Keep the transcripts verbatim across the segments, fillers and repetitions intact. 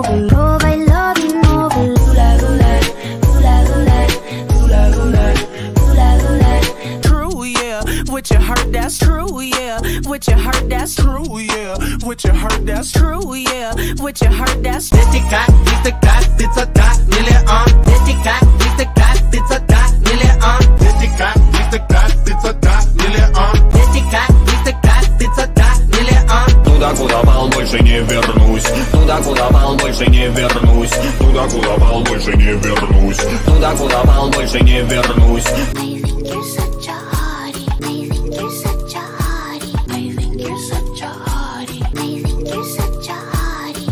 mobile. Oh, bailar inmóvil. Hula, hula, hula, hula, hula, hula, hula, hula. True, yeah. With your heart, that's true, yeah. With your heart, that's true, yeah. With your heart, that's true, yeah. With your heart, that's true. Вертикаль, вертикаль, высота, миллион. Вертикаль, вертикаль, высота, миллион. Вертикаль, вертикаль, высота, миллион. Вертикаль, вертикаль, высота, миллион. Туда, куда пал, больше не вернусь. Туда, куда пал, больше не вернусь. Туда, куда пал, больше не вернусь. Туда, куда пал, больше не вернусь. I think you're such a hottie. I think you're such a hottie. I think you're such a hottie. I think you're such a hottie.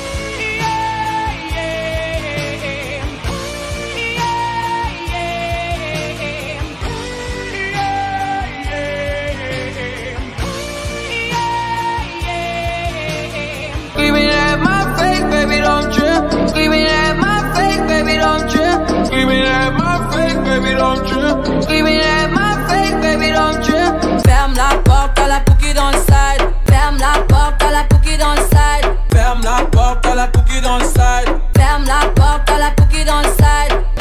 Screaming at my face, baby, don't trip. Screaming at my face, baby, don't trip. Screaming at my face, baby, don't trip. Screaming at my face, baby, don't trip. Ferme la porte, à la pouki dans le side. Ferme la porte, à la pouki dans le side. Ferme la porte, à la pouki dans le side. Ferme la porte, à la pouki dans le side.